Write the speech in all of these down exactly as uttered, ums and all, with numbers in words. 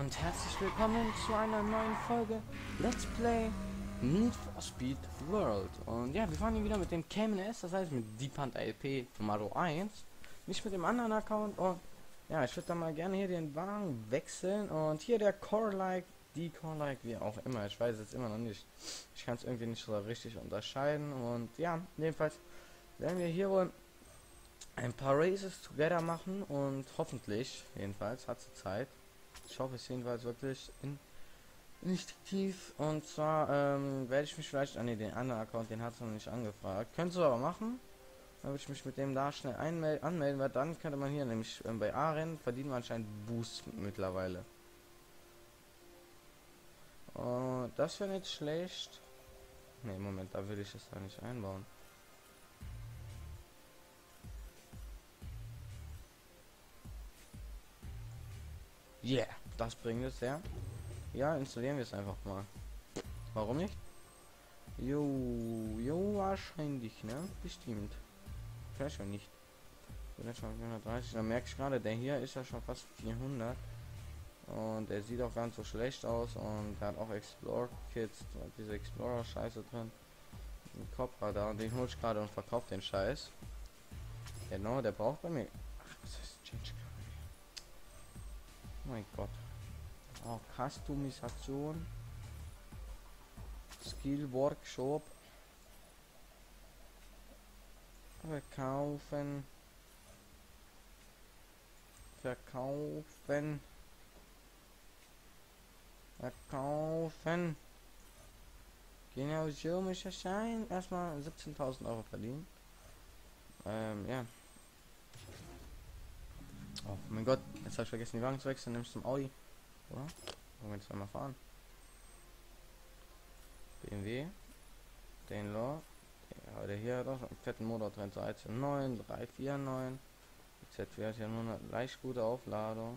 und herzlich willkommen zu einer neuen Folge Let's Play Need for Speed World. Und ja, wir fahren hier wieder mit dem Cayman S, das heißt mit Deepant L P Nummer eins, nicht mit dem anderen Account. Und ja, ich würde da mal gerne hier den Wagen wechseln. Und hier der Core-like, die Core-like, wie auch immer, ich weiß jetzt immer noch nicht. Ich kann es irgendwie nicht so richtig unterscheiden. Und ja, jedenfalls werden wir hier wohl ein paar Races together machen und hoffentlich, jedenfalls hat sie Zeit. Ich hoffe es jedenfalls wirklich in instinktiv. Und zwar ähm, werde ich mich vielleicht an nee, den anderen Account, den hat es noch nicht angefragt. Könntest du aber machen. Dann würde ich mich mit dem da schnell anmelden, weil dann könnte man hier nämlich ähm, bei A-Rennen verdienen wir anscheinend Boost mittlerweile. Und das wäre nicht schlecht. Ne, Moment, da will ich es da nicht einbauen. Yeah, das bringt es ja. Ja, installieren wir es einfach mal. Warum nicht? Jo, jo, wahrscheinlich, ne? Bestimmt. Vielleicht schon nicht. Bin schon vierhundertdreißig. Da merke ich gerade, der hier ist ja schon fast vierhundert. Und er sieht auch ganz so schlecht aus. Und er hat auch Explorer Kits, diese Explorer Scheiße drin. Ein Kopfradar, und den hol ich gerade und verkauft den Scheiß. Genau, der braucht bei mir. Ach, was heißt Change? Mein Gott. Auch Customisation. Skill Workshop. Verkaufen. Verkaufen. Verkaufen. Genau so muss es sein. Erstmal siebzehntausend Euro verdienen. Ähm, ja. Oh mein Gott, jetzt habe ich vergessen, die Wagen zu wechseln, nimmst zum Audi. Oder? Wollen wir jetzt einmal fahren? B M W. Den Law. Ja, der hier hat auch einen fetten Motor drin. dreizehn neun, drei vier neun. Die Z vier hat ja nur eine leicht gute Aufladung.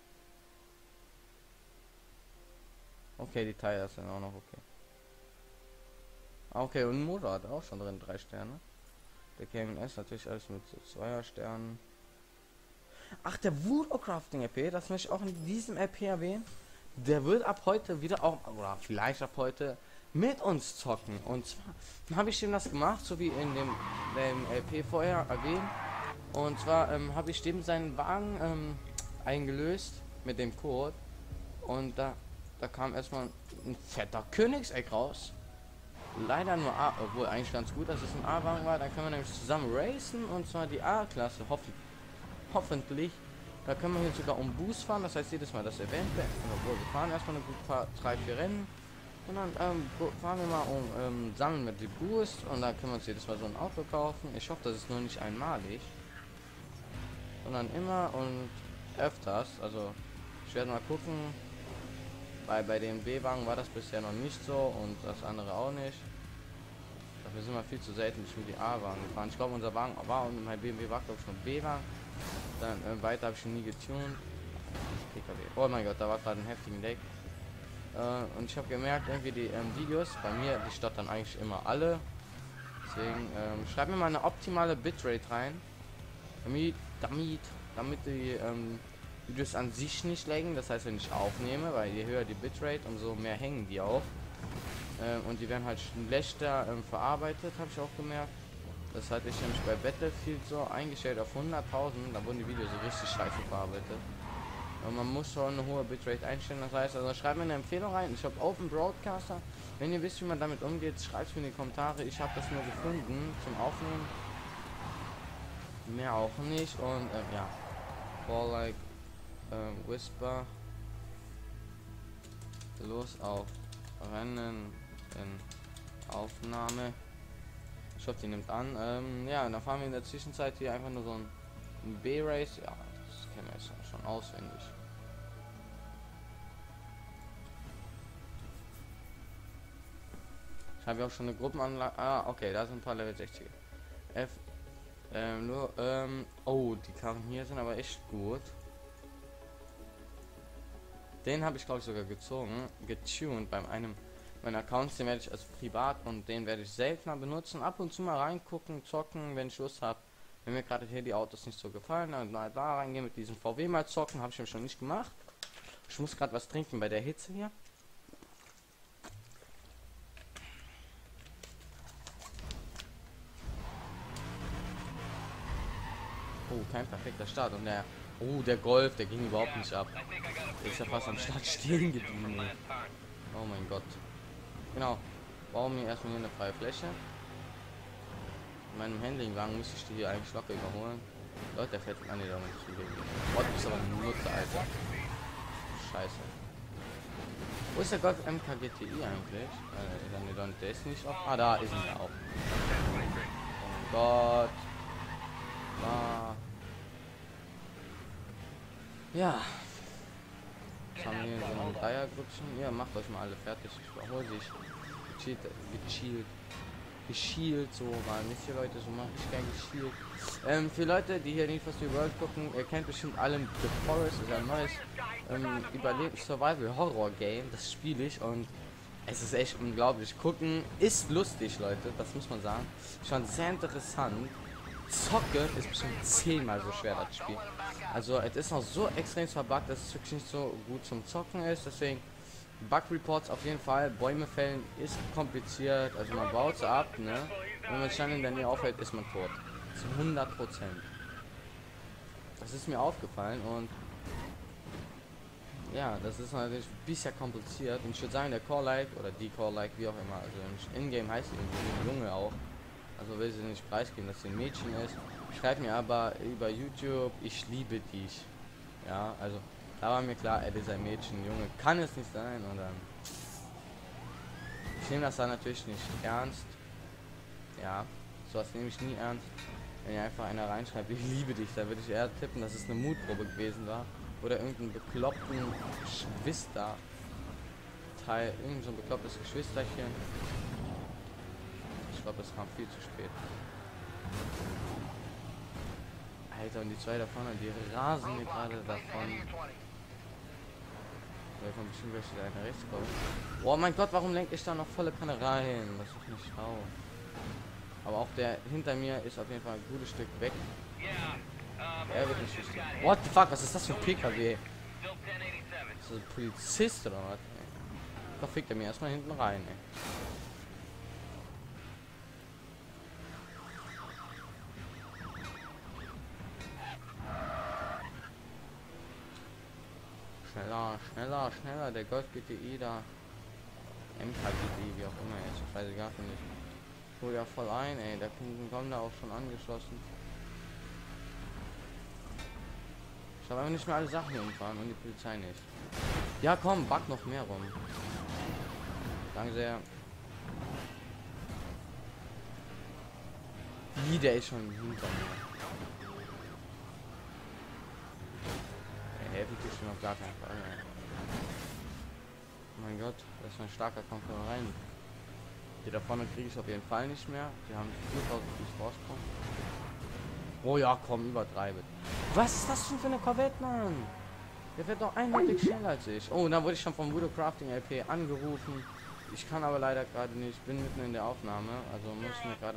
Okay, die Teile sind auch noch okay. Okay, und ein Motor hat auch schon drin, drei Sterne. Der Cayman S natürlich alles mit zweier Sternen. Ach, der Woodcrafting R P, das möchte ich auch in diesem R P erwähnen. Der wird ab heute wieder auch, oder vielleicht ab heute, mit uns zocken. Und zwar habe ich dem das gemacht, so wie in dem, dem L P vorher erwähnt. Und zwar ähm, habe ich dem seinen Wagen ähm, eingelöst mit dem Code. Und da, da kam erstmal ein fetter Königseck raus. Leider nur A, obwohl eigentlich ganz gut, dass es ein A-Wagen war. Da können wir nämlich zusammen racen, und zwar die A-Klasse, hoffen, hoffentlich. Da können wir hier sogar um Boost fahren, das heißt jedes Mal das Event beenden. Obwohl, wir fahren erstmal eine gute paar, drei, vier Rennen. Und dann ähm, fahren wir mal um ähm, sammeln mit dem Boost, und dann können wir uns jedes Mal so ein Auto kaufen. Ich hoffe, das ist nur nicht einmalig, sondern immer und öfters. Also ich werde mal gucken. Bei, bei den B-Wagen war das bisher noch nicht so und das andere auch nicht. Dafür sind wir viel zu selten durch die A-Wagen gefahren. Ich glaube, unser Wagen war, und mein B M W war, glaube ich, schon B-Wagen. Dann äh, weiter habe ich ihn nie getuned. P K W. Oh mein Gott, da war gerade ein heftigen Deck. Äh, und ich habe gemerkt, irgendwie die ähm, Videos bei mir, die stottern eigentlich immer alle. Deswegen ähm, schreibt mir mal eine optimale Bitrate rein, damit, damit, damit die ähm, Videos an sich nicht laggen. Das heißt, wenn ich aufnehme, weil je höher die Bitrate, umso mehr hängen die auf. Ähm, und die werden halt schlechter ähm, verarbeitet, habe ich auch gemerkt. Das hatte ich nämlich bei Battlefield so eingestellt auf hunderttausend, da wurden die Videos so richtig scheiße verarbeitet. Und man muss schon eine hohe Bitrate einstellen, das heißt, also schreibt mir eine Empfehlung rein. Ich habe Open Broadcaster. Wenn ihr wisst, wie man damit umgeht, schreibt es mir in die Kommentare. Ich habe das nur gefunden zum Aufnehmen. Mehr auch nicht. Und ähm, ja, Call like ähm, Whisper. Los auf Rennen in Aufnahme. Ich hoffe, die nimmt an. Ähm, ja, und dann fahren wir in der Zwischenzeit hier einfach nur so ein, ein B-Race. Ja, das kennen wir jetzt schon auswendig. Ich habe ja auch schon eine Gruppenanlage. Ah, okay, da sind ein paar Level sechzig. F. Ähm, nur, ähm, oh, die Karren hier sind aber echt gut. Den habe ich, glaube ich, sogar gezogen, getuned beim einem meiner Accounts. Den werde ich als privat, und den werde ich seltener benutzen. Ab und zu mal reingucken, zocken, wenn ich Lust habe. Wenn mir gerade hier die Autos nicht so gefallen, dann mal da reingehen mit diesem V W mal zocken. Habe ich mir schon nicht gemacht. Ich muss gerade was trinken bei der Hitze hier. Oh, kein perfekter Start. Und der... Oh, der Golf, der ging überhaupt nicht ab. Der ist ja fast am Start stehen geblieben. Ey. Oh mein Gott. Genau. Bauen wir erstmal hier eine freie Fläche. In meinem Handlingwagen muss ich die hier eigentlich locker überholen. Leute, der fährt an die da nicht zu gehen. Gott, du bist aber ein Nutzer, Alter. Scheiße. Wo ist der Golf M K G T I eigentlich? Äh, dann, der ist nicht auf. Ah, da ist er ja auch. Oh mein Gott. Ah. Ja. Jetzt haben wir hier so ein Dreiergrüppchen. Ja, macht euch mal alle fertig. Ich überhole sich. Gechillt, gechillt. Geschielt, so mal nicht hier Leute, so mache ich gern geschielt. Ähm, für Leute, die hier nicht was die World gucken, ihr kennt bestimmt alle The Forest, ist ein neues ähm, Überlebens Survival Horror Game, das spiele ich und es ist echt unglaublich. Gucken ist lustig, Leute, das muss man sagen. Schon sehr interessant. Zocke ist bestimmt zehnmal so schwer, das Spiel. Also es ist noch so extrem verbuggt, dass es wirklich nicht so gut zum Zocken ist, deswegen Bug Reports auf jeden Fall. Bäume fällen ist kompliziert, also man baut es ab, ne? Wenn man dann in der Nähe aufhält, ist man tot. Zu hundert Prozent. Das ist mir aufgefallen und ja, das ist natürlich ein bisschen kompliziert. Und ich würde sagen, der Core-Like oder die Core-Like, wie auch immer, also im Ingame heißt sie irgendwie Junge auch. Also will sie nicht preisgeben, dass sie ein Mädchen ist. Schreibt mir aber über YouTube, ich liebe dich. Ja, also da war mir klar, er ist ein Mädchen, Junge, kann es nicht sein. Und dann ich nehme das dann natürlich nicht ernst. Ja, sowas nehme ich nie ernst. Wenn ihr einfach einer reinschreibt, ich liebe dich, da würde ich eher tippen, dass es eine Mutprobe gewesen war. Oder irgendein bekloppten Geschwister Teil, irgend so ein beklopptes Geschwisterchen. Ich glaube, das kam viel zu spät. Alter, und die zwei da vorne, die rasen mir gerade davon. Da kommt bestimmt welche da nach rechts kommen. Oh mein Gott, warum lenke ich da noch volle Kanne rein? Das ist nicht schlau. Aber auch der hinter mir ist auf jeden Fall ein gutes Stück weg. Er wird nicht schüchtern. What the fuck, was ist das für ein P K W? Ist das ein Polizist oder was? Da fickt er mir erstmal hinten rein, ey. Schneller, schneller, schneller, der Golf G T I da. M K G T I, wie auch immer, jetzt scheißegal, finde ich. Hol ja voll ein, ey, der Kunden kommen da auch schon angeschlossen. Ich habe einfach nicht mehr alle Sachen hier umfahren und die Polizei nicht. Ja komm, back noch mehr rum. Danke sehr. Wie, der ist schon hinter mir. Helfen tust du noch gar keinen Fall. Ja. Oh mein Gott, das ist ein starker Kampf rein. Die da vorne kriege ich auf jeden Fall nicht mehr. Die haben viertausend Fuß Vorsprung. Oh ja, komm, übertreibe. Was ist das denn für eine Corvette, Mann? Der wird doch eindeutig schneller als ich. Oh, da wurde ich schon vom Voodoo Crafting L P angerufen. Ich kann aber leider gerade nicht. Bin mitten in der Aufnahme, also muss ich mir gerade.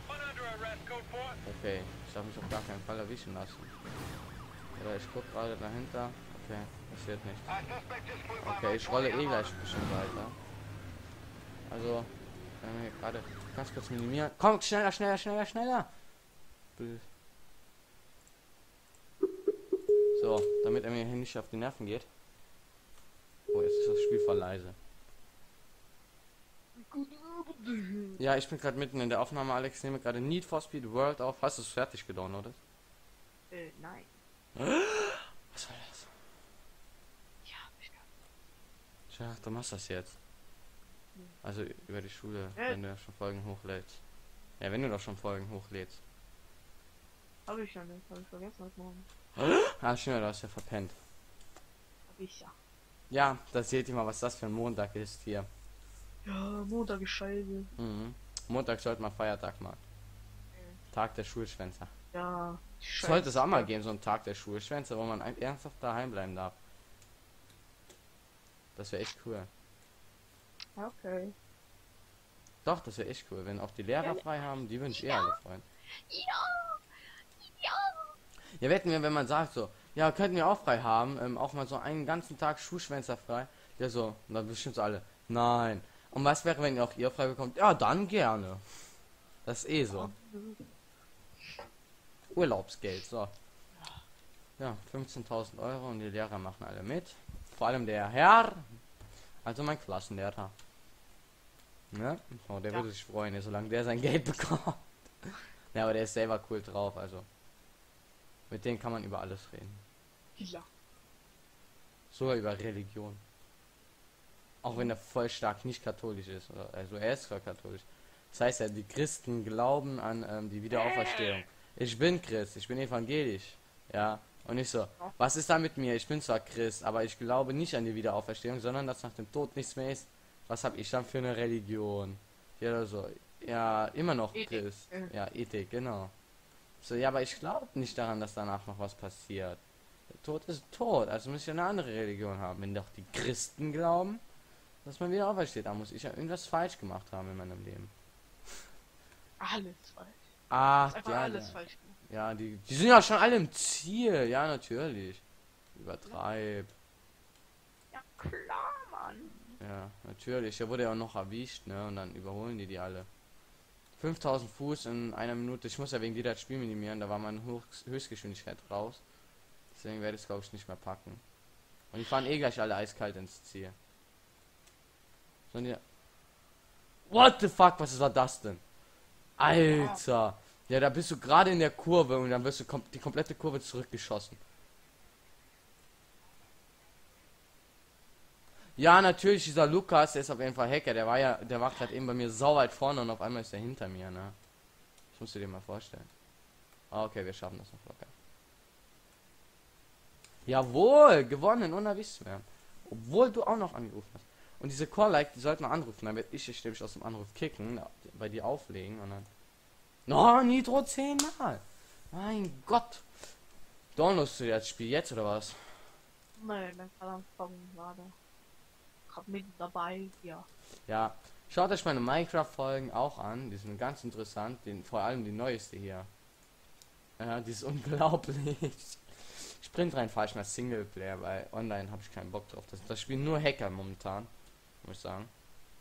Okay, ich darf mich auf gar keinen Fall erwischen lassen. Oder ich gucke gerade dahinter. Okay, passiert nichts. Okay, ich rolle eh gleich bestimmt weiter. Also, wenn wir gerade ganz kurz minimieren. Komm, schneller, schneller, schneller, schneller. So, damit er mir hier nicht auf die Nerven geht. Oh, jetzt ist das Spiel voll leise. Ja, ich bin gerade mitten in der Aufnahme, Alex. Ich nehme gerade Need for Speed World auf. Hast du es fertig gedownloadet? Äh, nein. Was war das? Ja, ich kann. Tja, du machst das jetzt. Also über die Schule, Äh. wenn du schon Folgen hochlädst. Ja, wenn du doch schon Folgen hochlädst. Hab ich ja nicht. Hab ich vergessen heute Morgen. Ah, schön, du hast ja verpennt. Hab ich ja. Ja, da seht ihr mal, was das für ein Montag ist hier. Ja, Montag ist scheiße. Mhm. Montag sollte mal Feiertag machen. Tag der Schulschwänzer. Ja, Sollte es auch mal geben, so ein Tag der Schulschwänze, wo man ein- ernsthaft daheim bleiben darf. Das wäre echt cool. Okay. Doch, das wäre echt cool, wenn auch die Lehrer frei haben, die würden sich eher alle freuen. Ja! Ja! Ja, wetten wir, wenn man sagt so, ja, könnten wir auch frei haben, ähm, auch mal so einen ganzen Tag Schuhschwänzer frei. Ja, so, und dann bestimmt so alle, nein. Und was wäre, wenn ihr auch ihr frei bekommt? Ja, dann gerne. Das ist eh so. Urlaubsgeld, so. Ja, fünfzehntausend Euro und die Lehrer machen alle mit. Vor allem der Herr, also mein Klassenlehrer. Ja, oh, der Ja. würde sich freuen, solange der sein Geld bekommt. Ja, aber der ist selber cool drauf, also. Mit denen kann man über alles reden. Ja. Sogar über Religion. Auch wenn er voll stark nicht katholisch ist. Oder, also er ist zwar katholisch. Das heißt ja, die Christen glauben an ähm, die Wiederauferstehung. Ich bin Christ, ich bin evangelisch. Ja. Und ich so, was ist da mit mir? Ich bin zwar Christ, aber ich glaube nicht an die Wiederauferstehung, sondern dass nach dem Tod nichts mehr ist. Was habe ich dann für eine Religion? Ja, so, ja, immer noch Ethik. Christ. Ja, Ethik, genau. So, ja, aber ich glaube nicht daran, dass danach noch was passiert. Der Tod ist tot, also muss ich eine andere Religion haben. Wenn doch die Christen glauben, dass man wieder aufersteht, da muss ich ja irgendwas falsch gemacht haben in meinem Leben. Alles falsch. Ach, Ist einfach ja, alles ja, falsch gemacht. ja, die, die sind ja schon alle im Ziel, ja, natürlich. Übertreib. Ja, klar, Mann. Ja, natürlich. Der wurde ja auch noch erwischt, ne, und dann überholen die die alle. fünftausend Fuß in einer Minute. Ich muss ja wegen dir das Spiel minimieren, da war meine Höchst Höchstgeschwindigkeit raus. Deswegen werde ich es, glaube ich, nicht mehr packen. Und die fahren eh gleich alle eiskalt ins Ziel. So, die... What the fuck, was war das denn? Alter. Ja, da bist du gerade in der Kurve und dann wirst du kom die komplette Kurve zurückgeschossen. Ja, natürlich, dieser Lukas, der ist auf jeden Fall Hacker. Der war ja, der war gerade eben bei mir sau weit vorne und auf einmal ist er hinter mir, ne? Das musst du dir mal vorstellen. Ah, okay, wir schaffen das noch locker. Jawohl, gewonnen, unerwischt werden. Obwohl du auch noch angerufen hast. Und diese Call-Like, die sollten wir anrufen, dann werde ich dich nämlich aus dem Anruf kicken, bei dir auflegen und dann... No, Nitro zehnmal! Mein Gott! Downloadst du das Spiel jetzt oder was? Nein, dann kann er fangen gerade. Hab mit dabei, ja. Ja, schaut euch meine Minecraft-Folgen auch an, die sind ganz interessant, den, vor allem die neueste hier. Ja, die ist unglaublich. Sprint rein falsch mal Singleplayer, weil online habe ich keinen Bock drauf. Das, das spielen nur Hacker momentan, muss ich sagen.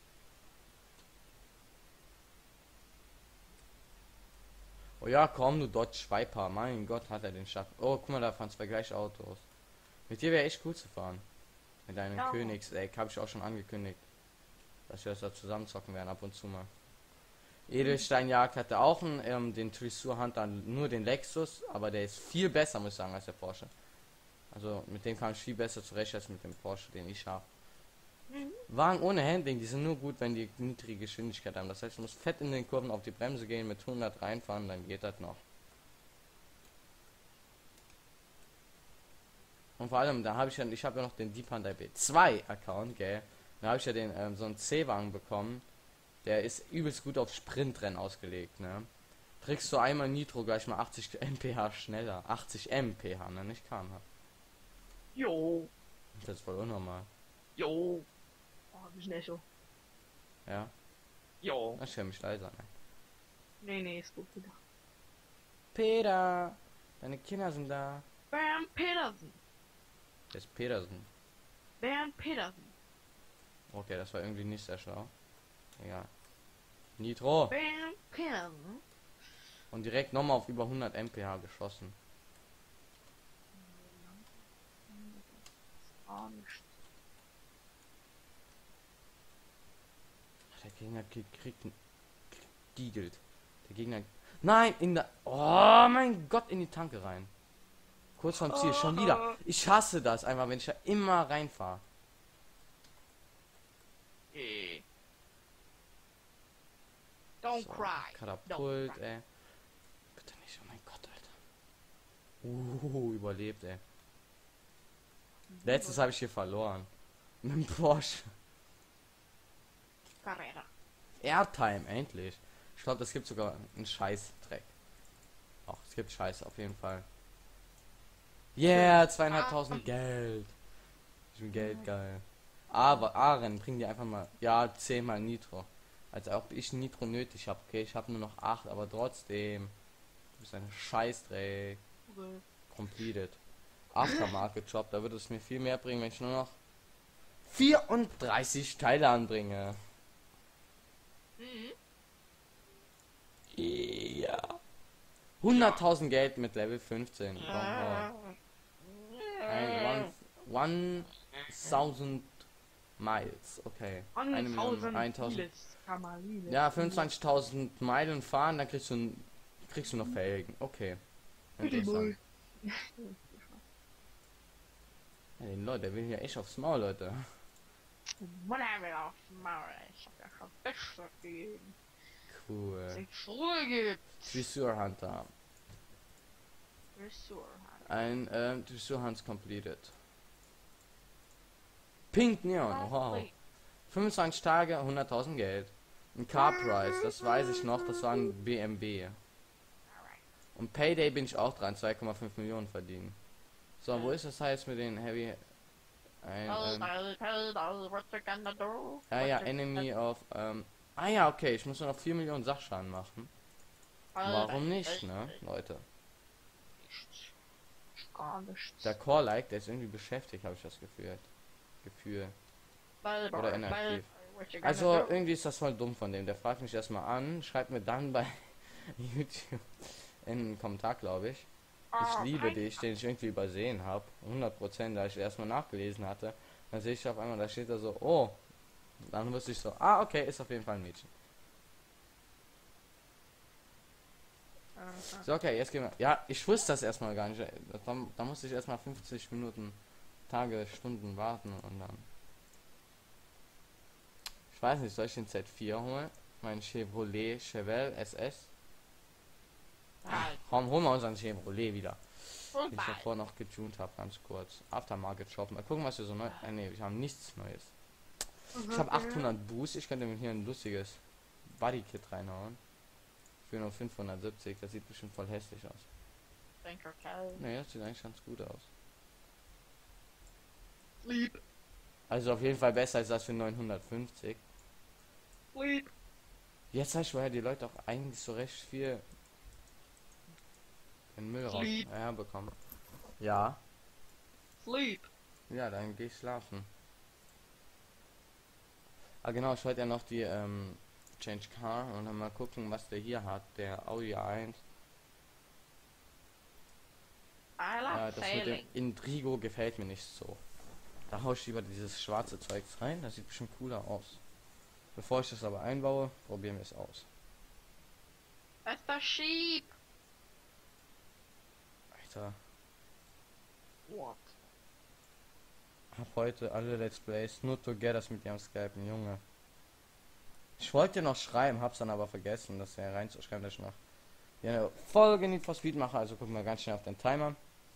Oh ja, komm, du Dodge Viper. Mein Gott, hat er den Schatten. Oh, guck mal, da fahren zwei gleiche Autos. Mit dir wäre echt gut zu fahren. Mit deinem Ja. Königseck habe ich auch schon angekündigt, dass wir das da zusammen zocken werden ab und zu mal. Edelsteinjagd hatte auch einen, ähm, den Tresur Hunter, nur den Lexus, aber der ist viel besser, muss ich sagen, als der Porsche. Also mit dem kam ich viel besser zurecht als mit dem Porsche, den ich habe. Mhm. Wagen ohne Handling, die sind nur gut, wenn die niedrige Geschwindigkeit haben. Das heißt, du musst fett in den Kurven auf die Bremse gehen, mit hundert reinfahren, dann geht das noch. Und vor allem, da habe ich ja, ich habe ja noch den Deep Hunter B zwei Account, gell. Da habe ich ja den, ähm, so einen C-Wagen bekommen. Der ist übelst gut auf Sprintrennen ausgelegt, ne. Kriegst du einmal Nitro gleich mal achtzig Kilometer pro Stunde schneller. achtzig Kilometer pro Stunde, ne, nicht Kilometer pro Stunde. Jo, Das ist voll unnormal. jo. Oh, ein bisschen Echo. Ja, Jo. das höre mich leiser, ne. Nee, nee, ist gut wieder. Peter, deine Kinder sind da. Bernd Petersen. Der ist Petersen. Bernd Petersen. Okay, das war irgendwie nicht sehr schlau. Egal. Nitro. Bernd Petersen. Und direkt nochmal auf über hundert Kilometer pro Stunde geschossen. Ah, nicht. Der Gegner kriegt, kriegt ein giegelt. Der Gegner. Nein, in der. Oh mein Gott, in die Tanke rein. Kurz vorm Ziel, schon wieder. Ich hasse das einfach, wenn ich da immer reinfahre. Eh. Don't So, cry. Katapult, Don't cry. ey. Bitte nicht, oh mein Gott, Alter. Uh, überlebt, ey. Letztes habe ich hier verloren. Mit dem Porsche. Carrera. Airtime, endlich. Ich glaube, das gibt sogar einen Scheißdreck. Auch, es gibt Scheiß auf jeden Fall. Yeah, zweieinhalbtausend Geld. Ich bin Geld geil. Aber Aren, bring dir einfach mal, ja, zehnmal Nitro. Als ob ich Nitro nötig habe. Okay, ich habe nur noch acht, aber trotzdem. Du bist ein Scheißdreck. Okay. Completed. Aftermarket Shop, da würde es mir viel mehr bringen, wenn ich nur noch vierunddreißig Teile anbringe. Mhm. Ja. hunderttausend Geld mit Level fünfzehn. Äh, Ein one, tausend Miles. Okay. Eine Million, tausend. Ja, fünfundzwanzigtausend Meilen fahren, dann kriegst du ein, kriegst du noch Felgen. Okay. Interessant. Ja, den Leute, der will hier echt aufs Maul, Leute. Mann, er will aufs Maul. Ich hab ja schon besser gegeben. Cool. Sich Ruhe gibt. Dressur Hunter. Dressur halt. Ein ähm, Dressur Hunt completed. Pink Neon, wow. fünfundzwanzig Tage, hunderttausend Geld. Ein Car Price, das weiß ich noch, das war ein B M W. Und Payday bin ich auch dran, zwei Komma fünf Millionen verdienen. So, wo ist das heißt mit den Heavy... Ein, ähm, ja, ja, Enemy of... Ähm, ah ja, okay, ich muss nur noch vier Millionen Sachschaden machen. Warum nicht, ne, Leute? Gar nichts. Der Core-Like, der ist irgendwie beschäftigt, habe ich das Gefühl. Gefühl. Oder inaktiv. Also irgendwie ist das voll dumm von dem. Der fragt mich erstmal an, schreibt mir dann bei YouTube in einen Kommentar, glaube ich. Ich liebe dich, den ich irgendwie übersehen habe. hundert Prozent, da ich erstmal nachgelesen hatte. Dann sehe ich auf einmal, da steht da so, oh. Dann wusste ich so, ah, okay, ist auf jeden Fall ein Mädchen. So, okay, jetzt gehen wir. Ja, ich wusste das erstmal gar nicht. Da, da musste ich erstmal fünfzig Minuten, Tage, Stunden warten und dann. Ich weiß nicht, soll ich den Z vier holen? Mein Chevrolet Chevelle S S? Komm, holen wir unseren Chevrolet wieder. Den ich davor noch getuned habe, ganz kurz. Aftermarket Shop. Mal gucken, was wir so neu. Äh, nee, wir haben nichts Neues. Ich habe achthundert Boost. Ich könnte mir hier ein lustiges Body Kit reinhauen. Für nur fünfhundertsiebzig. Das sieht bestimmt voll hässlich aus. Nee, das sieht eigentlich ganz gut aus. Lieb. Also auf jeden Fall besser als das für neunhundertfünfzig. Lieb. Jetzt hast du ja die Leute auch eigentlich so recht viel in Müll raus ja, bekommen. Ja. Sleep. Ja, dann geh ich schlafen. Ah genau, ich wollte ja noch die ähm, Change Car und dann mal gucken, was der hier hat, der Audi A eins. Ja, das mit dem Intrigo gefällt mir nicht so. Da hau ich lieber dieses schwarze Zeugs rein, das sieht bestimmt cooler aus. Bevor ich das aber einbaue, probieren wir es aus. Das ist das Sheep. Alter. What? Hab heute alle Let's Plays nur Togethers mit dir am Skypen, Junge. Ich wollte noch schreiben, hab's dann aber vergessen, das ja reinzuschreiben, dass ich noch ja, eine Folge Need for Speed mache, also gucken wir ganz schnell auf den Timer.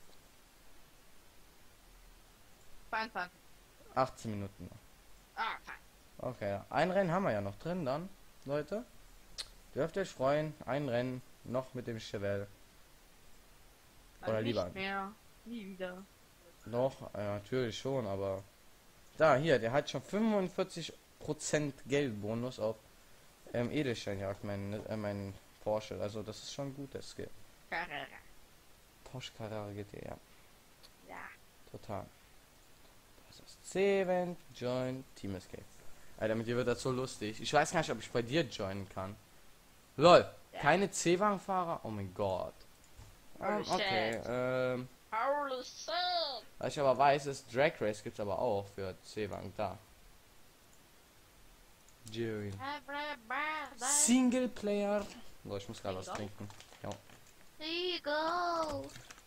zweiundzwanzig. achtzehn Minuten noch. Ah, fein. Okay, ein Rennen haben wir ja noch drin dann, Leute. Dürft ihr euch freuen, ein Rennen noch mit dem Chevelle. Oder Nicht lieber. mehr. Nie wieder. Doch, äh, natürlich schon, aber da hier, der hat schon fünfundvierzig Prozent Geldbonus auf ähm, Edelsteinjagd, mein, äh, mein Porsche. Also das ist schon gut, der Skill. Carrera. Porsche Carrera G T, ja. Ja. Total. Das ist Seven, Join, Team Escape. Alter, mit dir wird das so lustig. Ich weiß gar nicht, ob ich bei dir joinen kann. Lol, Ja. keine C-Wagenfahrer? Oh mein Gott. Holy Ähm, okay, shit. ähm, Holy shit. was ich aber weiß, ist Drag Race gibt's aber auch für C-Wagen da. Join. Everybody. Singleplayer. So, ich muss gerade was trinken. Ja. Here you go.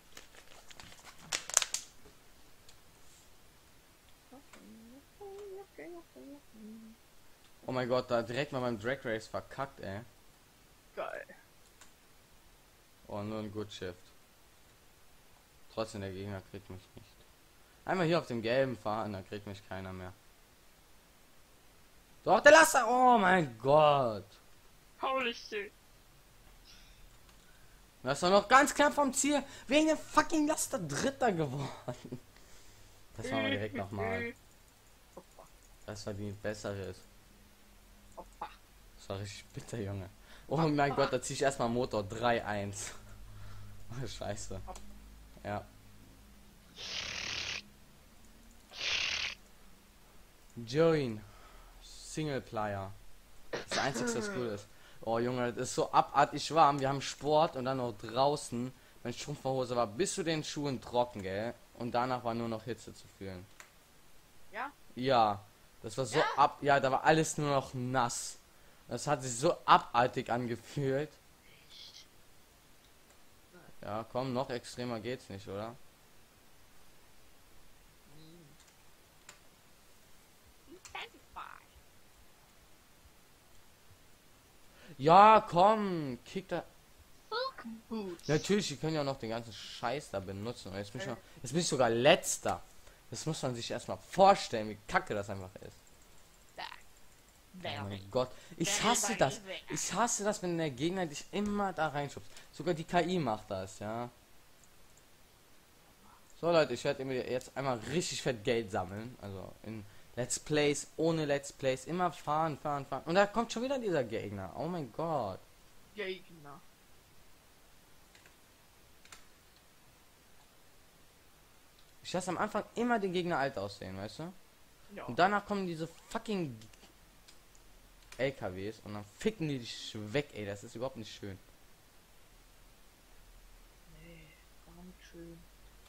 Oh mein Gott, da direkt mal beim Drag Race verkackt, ey. Geil. Oh, nur ein Good Shift. Trotzdem, der Gegner kriegt mich nicht. Einmal hier auf dem gelben fahren, dann kriegt mich keiner mehr. Doch, der Laster! Oh mein Gott! Holy shit. Du hast doch noch ganz knapp vom Ziel wegen dem fucking Laster Dritter geworden. Das machen wir direkt nochmal. Das verdient Besseres. Opa. Das war richtig bitter, Junge. Oh mein Gott, da zieh ich erstmal Motor drei eins. Oh, scheiße. Ja. Join. Singleplayer. Das Einzige, was cool ist. Oh Junge, das ist so abartig warm. Wir haben Sport und dann noch draußen. Meine Strumpfhose war bis zu den Schuhen trocken, gell? Und danach war nur noch Hitze zu fühlen. Ja? Ja. Das war so Ja? ab... Ja, da war alles nur noch nass. Das hat sich so abartig angefühlt. Ja, komm, noch extremer geht's nicht, oder? Ja, komm, kick da. Natürlich, die können ja noch den ganzen Scheiß da benutzen. Und jetzt bin ich, noch, jetzt bin ich sogar letzter. Das muss man sich erstmal vorstellen, wie kacke das einfach ist. Oh mein Gott, ich hasse das. Ich hasse das, wenn der Gegner dich immer da reinschubst. Sogar die K I macht das, ja. So Leute, ich werde mir jetzt einmal richtig fett Geld sammeln. Also in Let's Plays, ohne Let's Plays, immer fahren, fahren, fahren. Und da kommt schon wieder dieser Gegner. Oh mein Gott. Gegner. Ich lasse am Anfang immer den Gegner alt aussehen, weißt du? Ja. Und danach kommen diese fucking L K Ws und dann ficken die dich weg, ey. Das ist überhaupt nicht schön. Nee, gar nicht schön.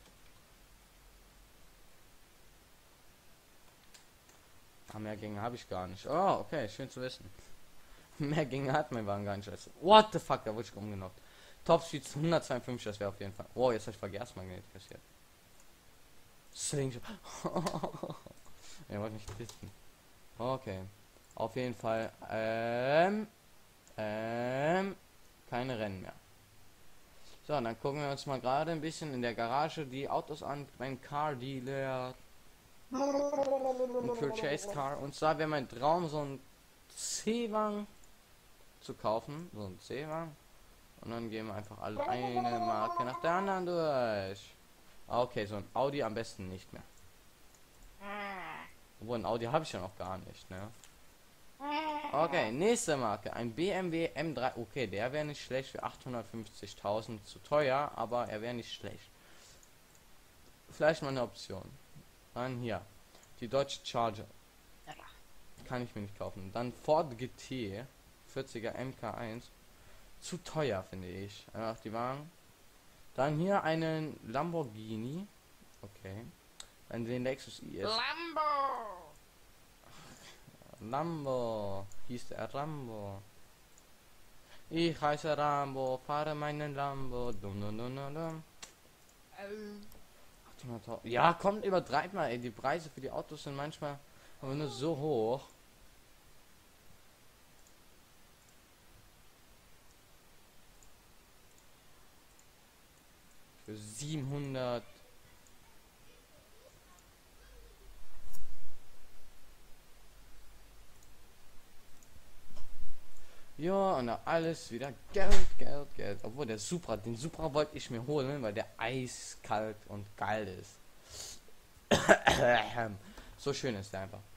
Ah, mehr Gänge habe ich gar nicht. Oh, okay, schön zu wissen. Mehr Gänge hat mein Wagen gar nicht. Also, what the fuck, da wurde ich umgenockt. Top Speed hundertzweiundfünfzig, das wäre auf jeden Fall. Oh, jetzt habe ich Verkehrsmagnet kassiert. Slingshot. Er wollte mich testen. Okay. Auf jeden Fall. Ähm. Ähm. Keine Rennen mehr. So, dann gucken wir uns mal gerade ein bisschen in der Garage die Autos an. Mein Car Dealer. Ein Purchase Car. Und zwar wäre mein Traum, so ein C-Wagen zu kaufen. So ein C-Wagen. Und dann gehen wir einfach alle eine Marke nach der anderen durch. Okay, so ein Audi am besten nicht mehr. Obwohl ein Audi habe ich ja noch gar nicht, ne? Okay, nächste Marke. Ein B M W M drei. Okay, der wäre nicht schlecht für achthundertfünfzigtausend. Zu teuer, aber er wäre nicht schlecht. Vielleicht mal eine Option. Dann hier. Die Dodge Charger. Kann ich mir nicht kaufen. Dann Ford G T. vierziger M K eins. Zu teuer, finde ich. Einfach die Wagen. Dann hier einen Lamborghini. Okay. Dann den Lexus I S. Lambo! Lambo. Hieß der Rambo. Ich heiße Rambo, fahre meinen Lambo. Dum, dum, dum, dum, dum. achthunderttausend. Ja, kommt, übertreibt mal, ey. Die Preise für die Autos sind manchmal aber nur so hoch. Für siebenhundert. Ja, und da alles wieder Geld, Geld, Geld. Obwohl der Supra, den Supra wollte ich mir holen, weil der eiskalt und geil ist. So schön ist der einfach.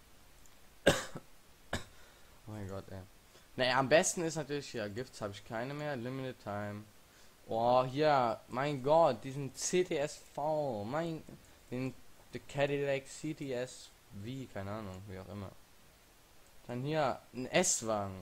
Oh mein Gott, ey. Naja, am besten ist natürlich, ja, Gifts habe ich keine mehr. Limited Time. Oh, hier, mein Gott, diesen C T S V, mein, den, the Cadillac C T S V, keine Ahnung, wie auch immer. Dann hier, ein S-Wagen.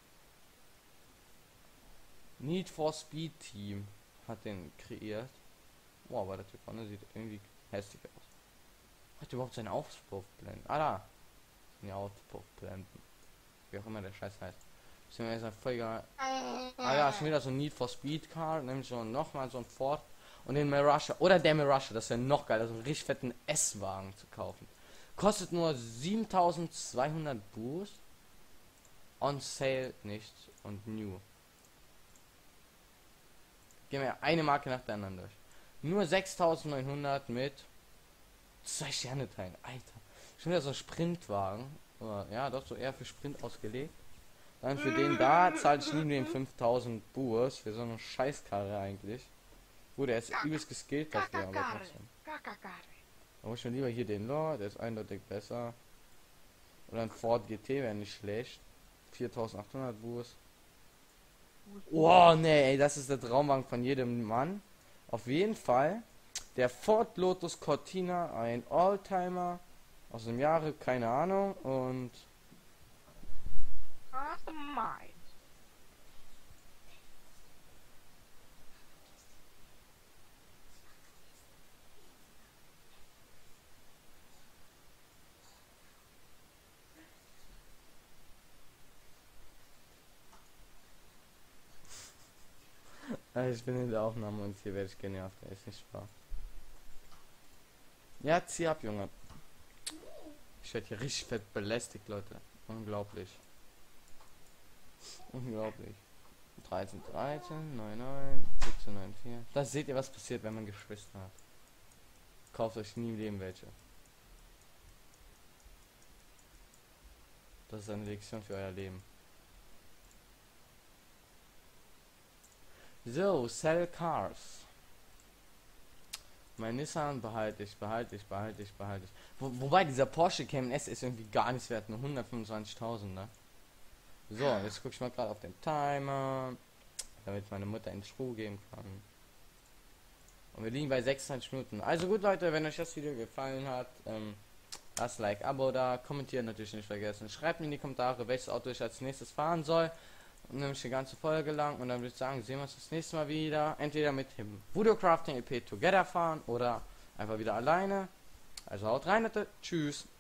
Need for Speed Team hat den kreiert. Wow, aber das hier vorne sieht irgendwie hässlich aus. Hat überhaupt seine Auspuffblenden? Ah, da. Die Auspuffblenden. Wie auch immer der Scheiß heißt. Ist voll geil. Ah ja, schon wieder so ein Need for Speed Car. Nämlich so nochmal so ein Ford. Und den Mirage. Oder der Mirage, das wäre noch geiler, so einen richtig fetten S-Wagen zu kaufen. Kostet nur siebentausendzweihundert Boost. On Sale nichts. Und New. Gehen wir eine Marke nach der anderen durch. Nur sechstausendneunhundert mit zwei Sterne Teilen. Alter. Schon wieder so ein Sprintwagen. Oder, ja, doch so eher für Sprint ausgelegt. Dann für den da zahle ich nie den fünftausend Burs. Für so eine Scheißkarre eigentlich. Gut, er ist übelst geskillt dafür, aber trotzdem. Da muss ich mir lieber hier den Law, der ist eindeutig besser. Oder ein Ford G T wäre nicht schlecht. viertausendachthundert Burs. Oh, nee, ey, das ist der Traumwagen von jedem Mann. Auf jeden Fall. der Ford Lotus Cortina, ein Oldtimer aus dem Jahre, keine Ahnung, und Ach, mein. äh, ich bin in der Aufnahme und hier werde ich genervt, ey, ist nicht wahr. Ja, zieh ab, Junge. Ich werde hier richtig fett belästigt, Leute. Unglaublich. Unglaublich. dreizehn, dreizehn, neun, neun, siebzehn, neun, vier. Da seht ihr, was passiert, wenn man Geschwister hat. Kauft euch nie im Leben welche. Das ist eine Lektion für euer Leben. So, sell cars. Mein Nissan behalte ich, behalte ich, behalte ich, behalte ich. Wo, wobei dieser Porsche Cayman S ist irgendwie gar nichts wert, nur hundertfünfundzwanzigtausend, ne? So, jetzt gucke ich mal gerade auf den Timer, damit meine Mutter ins Ruhe geben kann. Und wir liegen bei sechsundzwanzig Minuten. Also gut, Leute, wenn euch das Video gefallen hat, ähm, lasst Like, Abo da, kommentieren natürlich nicht vergessen. Schreibt mir in die Kommentare, welches Auto ich als nächstes fahren soll. Und nämlich die ganze Folge lang. Und dann würde ich sagen, sehen wir uns das nächste Mal wieder. Entweder mit dem Voodoo Crafting E P Together fahren oder einfach wieder alleine. Also haut rein, Leute. Tschüss.